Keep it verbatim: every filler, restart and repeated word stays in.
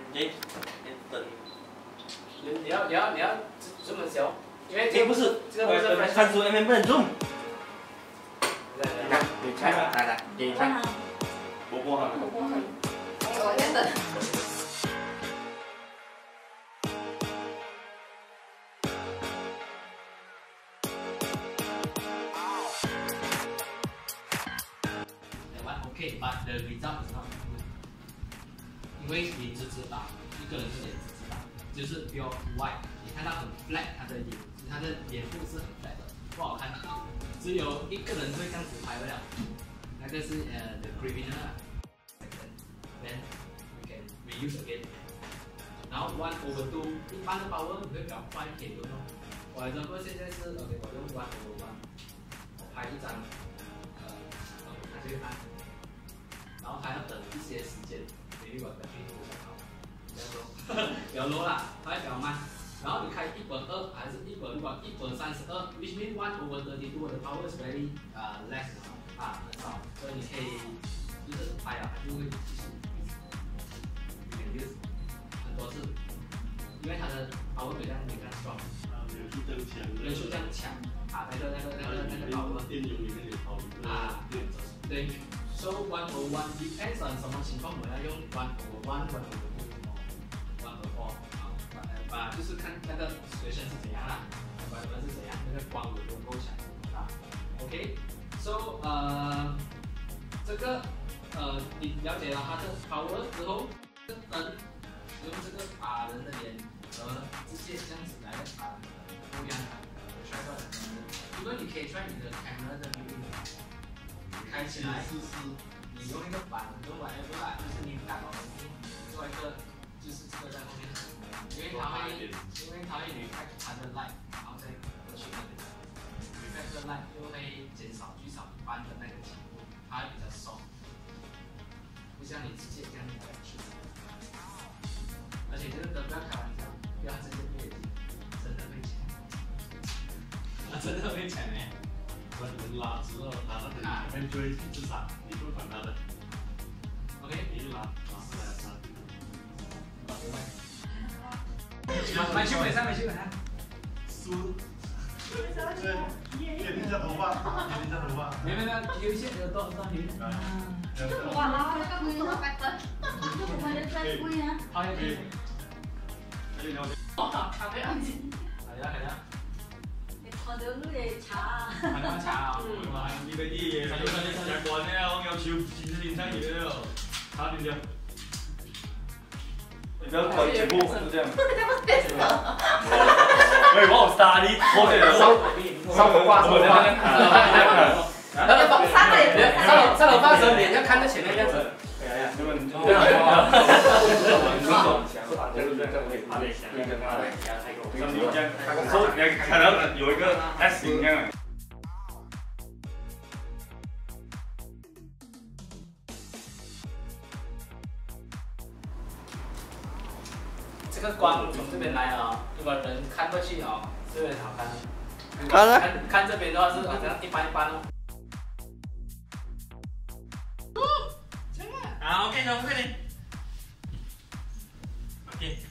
诶，等。 你你要你要你要这么小，因为这个不是， 这个不是看出 M M 不能 zoom。 来， 你看，来来，给你看。波波哈。 波波很。我先等。 Okay, but the result is not good. 因为你直直打，一个人是脸直直打，就是 pure white。你看到很 flat， 他的脸，他的脸部是很 flat 的，不好看。只有一个人会这样子拍不了，那个是呃 the criminal。Then we can reuse again. 然后 one over two， 一般的 power 你会比较快一点用。我的 example 现在是 OK， 我用 one over one， 我拍一张，呃 ，OK， 它就会按。然后还要等一些时间，比如我的进度比较高，比较多，比较 low 啦，它会比较慢。然后你开一百二还是一百如果一百三十二 ，which means one over thirty-two 的 power is very 啊、uh, less 啊很少，所以你可以就是拍了它就会继续 use 很多次，因为它的 power 比较没那么 strong， 元素更强， 元素更强啊，那个那个那个那个 power 电流里面有跑啊，对。So one over one depends on 什么情况我要用 one over one, one over two, one over four 啊，啊就是看那个学生是怎样啦，我们是怎样，那个光有多够强啊。OK，So 呃这个呃你了解了它的 power 之后，这个灯用这个把人的脸和直接这样子来把不一样的 try 到的，如果你可以 try 你的 camera 的那个。开起来，你用一个板，用 whatever 啦，就是你打到做一个，就是这个在后面，因为它会，因为它会 reflect 它的 light， 然后再过去那边 reflect 的 light 又会减少最少一半的那个强度，它会比较松，不像你直接这样子去。而且这个灯不要开玩笑，不要直接对，真的会强，啊真的会强哎。 把你们拉直了，拉到你前面就会一直闪，你不会管它的。 OK， 你就拉拉上来拉。 买去买上，买去买上。 梳。对，剪一下头发，剪一下头发。 没没没，有一些有多多女。 哇，那个贵咯，白灯，我们真贵啊。 好，可以。 可以了解。 哦，咖啡安静。 係啦係啦。 我哋攞嚟查啊。 係嘛查啊？ 哇，呢個啲嘢，日本咧，我有少剪咗電生嘢咯，查點啫？ 你不要搞全部是这样。 这不是电视吗？ 喂，我有沙粒，我这烧烧头发，烧头发。 那个风扇的也不要。 烧烧头发的时候脸要看在前面这样子。 哎呀，这个你对啊。 这个这个可以爬得下，这个爬得下，像你这样，说你看到有一个 S 形这样。 这个光从这边来啊，如果人看过去啊，是很好看的。 看了。 看看这边的话是好像一般一般哦。啊 ，OK 的，快点。OK。